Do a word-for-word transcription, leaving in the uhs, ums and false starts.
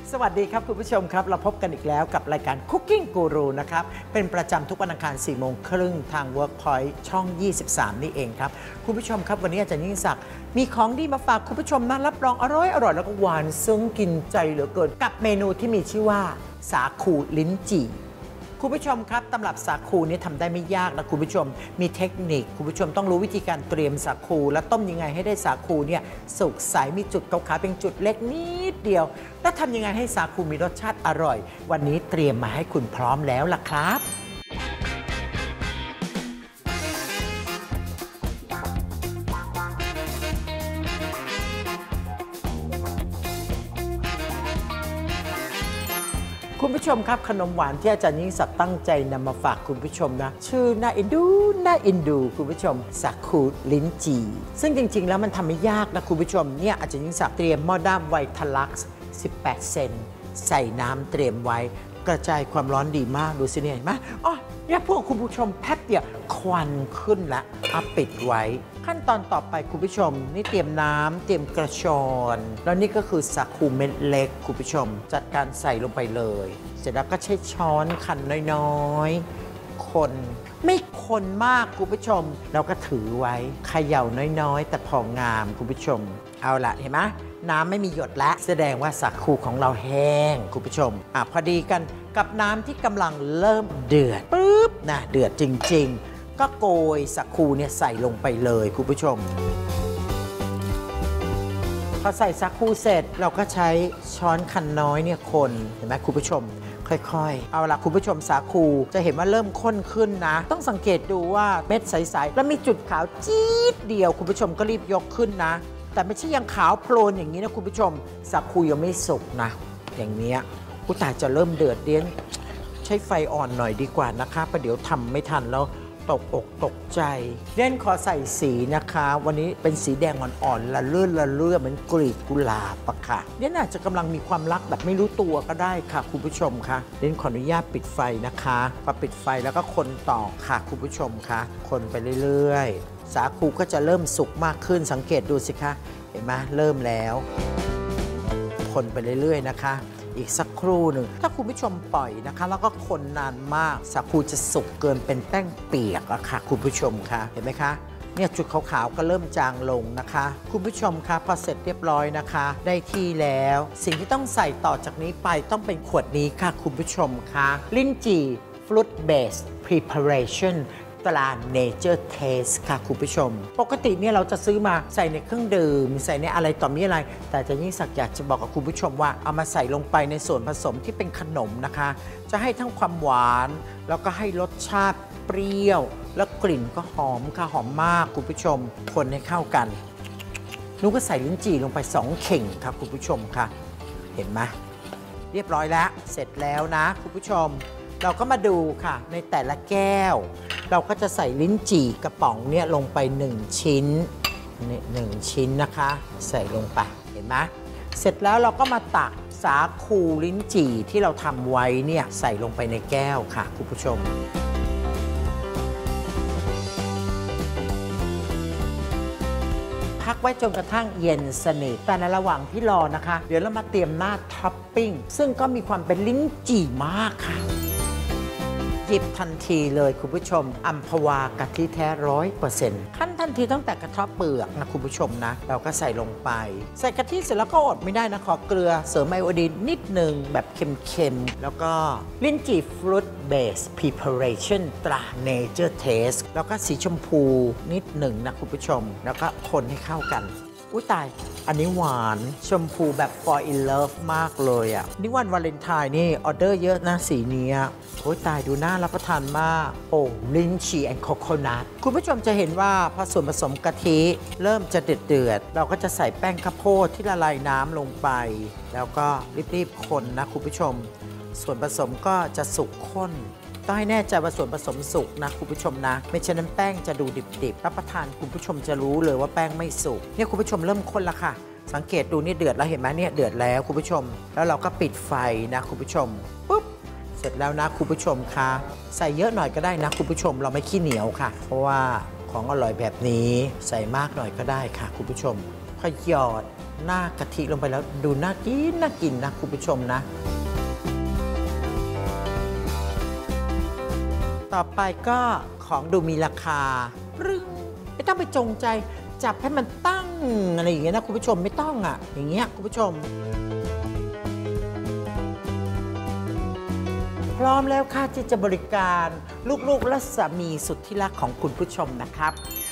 สวัสดีครับคุณผู้ชมครับเราพบกันอีกแล้วกับรายการ Cooking Guru นะครับเป็นประจำทุกวันอังคารสี่โมงครึ่งทาง Workpoint ช่องยี่สิบสามนี่เองครับคุณผู้ชมครับวันนี้อาจารย์ยิ่งศักดิ์มีของดีมาฝากคุณผู้ชมนะรับรองอร่อยอร่อยแล้วก็หวานซึ้งกินใจเหลือเกินกับเมนูที่มีชื่อว่าสาคูลิ้นจี่คุณผู้ชมครับตำรับสาคูนี้ทำได้ไม่ยากนะคุณผู้ชมมีเทคนิคคุณผู้ชมต้องรู้วิธีการเตรียมสาคูและต้มยังไงให้ได้สาคูเนี่ยสุกใสมีจุดขาวๆเป็นจุดเล็กนิดเดียวแล้วทำยังไงให้สาคูมีรสชาติอร่อยวันนี้เตรียมมาให้คุณพร้อมแล้วล่ะครับคุณผู้ชมครับขนมหวานที่อาจารย์ยิ่งศักดิ์ตั้งใจนำมาฝากคุณผู้ชมนะชื่อน่าเอ็นดูน่าเอ็นดูคุณผู้ชมสาคูลิ้นจี่ซึ่งจริงๆแล้วมันทำไม่ยากนะคุณผู้ชมเนี่ยอาจารย์ยิ่งศักดิ์เตรียมหม้อด้ามไวทลักซ์สิบแปดเซนใส่น้ำเตรียมไว้กระจายความร้อนดีมากดูสิเนี่ยเห็นไหมอ๋อเนี่ยพวกคุณผู้ชมแป๊บเดียวควันขึ้นละเอาปิดไว้ขั้นตอนต่อไปคุณผู้ชมนี่เตรียมน้ำเตรียมกระชอนแล้วนี่ก็คือสาคูเม็ดเล็กคุณผู้ชมจัดการใส่ลงไปเลยเสร็จแล้วก็ใช้ช้อนคันน้อยๆคนไม่คนมากคุณผู้ชมเราก็ถือไว้เขย่าน้อยๆแต่พองามคุณผู้ชมเอาละเห็นไหมน้ำไม่มีหยดแล้วแสดงว่าสาคูของเราแห้งคุณผู้ชมอ่ะพอดีกันกับน้ำที่กำลังเริ่มเดือดปุ๊บนะเดือดจริงๆก็โกยสาคูเนี่ยใส่ลงไปเลยคุณผู้ชมพอใส่สาคูเสร็จเราก็ใช้ช้อนคันน้อยเนี่ยคนเห็นไหมคุณผู้ชมค่อยๆเอาล่ะคุณผู้ชมสาคูจะเห็นว่าเริ่มข้นขึ้นนะต้องสังเกตดูว่าเม็ดใสๆแล้วมีจุดขาวจี๊ดเดียวคุณผู้ชมก็รีบยกขึ้นนะแต่ไม่ใช่ยังขาวโพลนอย่างนี้นะคุณผู้ชมสาคูยังไม่สุกนะอย่างนี้อุตส่าห์จะเริ่มเดือดเดี้ยนใช้ไฟอ่อนหน่อยดีกว่านะคะประเดี๋ยวทำไม่ทันแล้วตกอกตกใจเด่นขอใส่สีนะคะวันนี้เป็นสีแดงอ่อนๆละเลื่อนละเลื่อนเหมือนกลีบกุหลาบปะค่ะเด่นอาจจะกำลังมีความรักแบบไม่รู้ตัวก็ได้ค่ะคุณผู้ชมค่ะเด่นขออนุญาตปิดไฟนะคะพอปิดไฟแล้วก็คนต่อค่ะคุณผู้ชมค่ะคนไปเรื่อยๆสาคูก็จะเริ่มสุกมากขึ้นสังเกตดูสิคะเห็นไหมเริ่มแล้วคนไปเรื่อยๆนะคะอีกสักครู่หนึ่งถ้าคุณผู้ชมปล่อยนะคะแล้วก็คนนานมากสาคูจะสุกเกินเป็นแป้งเปียกอะค่ะคุณผู้ชมคะเห็นไหมคะเนี่ยจุดขาวๆก็เริ่มจางลงนะคะคุณผู้ชมคะพอเสร็จเรียบร้อยนะคะได้ที่แล้วสิ่งที่ต้องใส่ต่อจากนี้ไปต้องเป็นขวดนี้ค่ะคุณผู้ชมคะลิ้นจี่ Fruit Based Preparationตรา Nature Taste ค่ะคุณผู้ชมปกติเนี่ยเราจะซื้อมาใส่ในเครื่องดื่มใส่ในอะไรต่อมีอะไรแต่อาจารย์ยิ่งศักดิ์อยากจะบอกกับคุณผู้ชมว่าเอามาใส่ลงไปในส่วนผสมที่เป็นขนมนะคะจะให้ทั้งความหวานแล้วก็ให้รสชาติเปรี้ยวแล้วกลิ่นก็หอมค่ะหอมมากคุณผู้ชมคนให้เข้ากันนุ้ก็ใส่ลิ้นจี่ลงไปสองเข่งค่ะคุณผู้ชมค่ะเห็นไหมเรียบร้อยแล้วเสร็จแล้วนะคุณผู้ชมเราก็มาดูค่ะในแต่ละแก้วเราก็จะใส่ลิ้นจี่กระป๋องเนี่ยลงไปหนึ่งชิ้นนี่หนึ่งชิ้นนะคะใส่ลงไปเห็นไหมเสร็จแล้วเราก็มาตักสาคูลิ้นจี่ที่เราทำไว้เนี่ยใส่ลงไปในแก้วค่ะคุณผู้ชมพักไว้จนกระทั่งเย็นสนิทแต่ในระหว่างที่รอนะคะเดี๋ยวเรามาเตรียมหน้าท็อปปิ้งซึ่งก็มีความเป็นลิ้นจี่มากค่ะหยิบทันทีเลยคุณผู้ชมอัมพวากะทิแท้ร้อยเปอร์เซ็นต์ขั้นทันทีตั้งแต่กระเทาะเปลือกนะคุณผู้ชมนะเราก็ใส่ลงไปใส่กะทิเสร็จแล้วก็อดไม่ได้นะขอเกลือเสริมไอโอดีนนิดหนึ่งแบบเค็มๆแล้วก็ลิ้นจี่ Fruit Based Preparation ตรา Nature Taste แล้วก็สีชมพูนิดหนึ่งนะคุณผู้ชมแล้วก็คนให้เข้ากันอุ้ยตายอันนี้หวานชมพูแบบ fall in love มากเลยอ่ะนี่วันวาเลนไทน์นี่ออเดอร์เยอะนะสีนี้โอ้ยตายดูน่ารับประทานมากโอ้ลิ้นจี่แอนด์โคโคนัทคุณผู้ชมจะเห็นว่าพอส่วนผสมกะทิเริ่มจะเดือดเดือดเราก็จะใส่แป้งข้าวโพดที่ละลายน้ำลงไปแล้วก็รีบๆคนนะคุณผู้ชมส่วนผสมก็จะสุกข้นต้องให้แน่ใจว่าส่วนผสมสุกนะคุณผู้ชมนะไม่เช่นนั้นแป้งจะดูดิบๆรับประทานคุณผู้ชมจะรู้เลยว่าแป้งไม่สุกเนี่ยคุณผู้ชมเริ่มข้นแล้วค่ะสังเกตดูนี่เดือดแล้วเห็นไหมเนี่ยเดือดแล้วคุณผู้ชมแล้วเราก็ปิดไฟนะคุณผู้ชมปุ๊บเสร็จแล้วนะคุณผู้ชมคะใส่เยอะหน่อยก็ได้นะคุณผู้ชมเราไม่ขี้เหนียวค่ะเพราะว่าของอร่อยแบบนี้ใส่มากหน่อยก็ได้ค่ะคุณผู้ชมพอหยอดหน้ากะทิลงไปแล้วดูน่ากินน่ากินนะคุณผู้ชมนะต่อไปก็ของดูมีราคารึงไม่ต้องไปจงใจจับให้มันตั้งอะไรอย่างเงี้ยนะคุณผู้ชมไม่ต้องอ่ะอย่างเงี้ยคุณผู้ชมพร้อมแล้วค่ะที่จะบริการลูกๆและสามีสุดที่รักของคุณผู้ชมนะครับ